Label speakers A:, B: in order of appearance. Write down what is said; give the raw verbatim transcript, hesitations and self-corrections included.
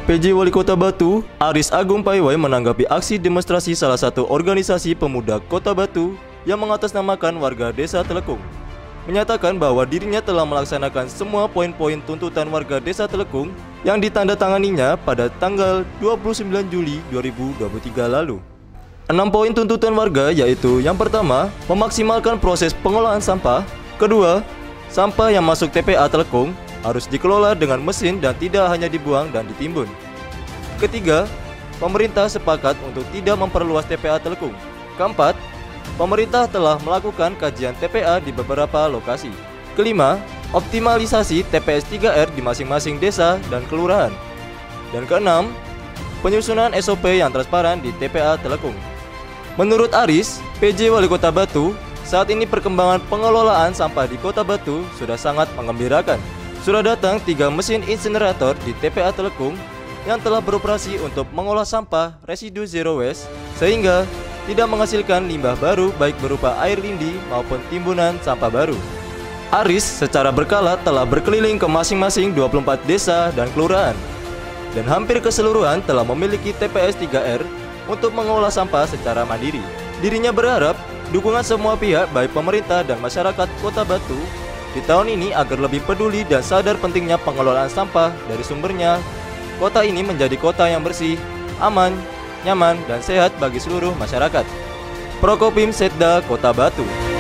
A: P J Wali Kota Batu, Aris Agung Paiwai menanggapi aksi demonstrasi salah satu organisasi pemuda Kota Batu yang mengatasnamakan warga Desa Telekung. Menyatakan bahwa dirinya telah melaksanakan semua poin-poin tuntutan warga Desa Telekung yang ditandatanganinya pada tanggal dua puluh sembilan Juli dua ribu dua puluh tiga lalu. Enam poin tuntutan warga yaitu: yang pertama, memaksimalkan proses pengolahan sampah; kedua, sampah yang masuk T P A Telekung harus dikelola dengan mesin dan tidak hanya dibuang dan ditimbun; ketiga, pemerintah sepakat untuk tidak memperluas T P A Telekung; keempat, pemerintah telah melakukan kajian T P A di beberapa lokasi; kelima, optimalisasi T P S tiga R di masing-masing desa dan kelurahan; dan keenam, penyusunan S O P yang transparan di T P A Telekung. Menurut Aris, P J Wali Kota Batu, saat ini perkembangan pengelolaan sampah di Kota Batu sudah sangat menggembirakan. Sudah datang tiga mesin insinerator di T P A Telekung yang telah beroperasi untuk mengolah sampah residu zero waste, sehingga tidak menghasilkan limbah baru baik berupa air lindi maupun timbunan sampah baru. Aris secara berkala telah berkeliling ke masing-masing dua puluh empat desa dan kelurahan, dan hampir keseluruhan telah memiliki T P S tiga R untuk mengolah sampah secara mandiri. Dirinya berharap dukungan semua pihak baik pemerintah dan masyarakat Kota Batu di tahun ini agar lebih peduli dan sadar pentingnya pengelolaan sampah dari sumbernya. Kota ini menjadi kota yang bersih, aman, nyaman, dan sehat bagi seluruh masyarakat. Prokopim Setda Kota Batu.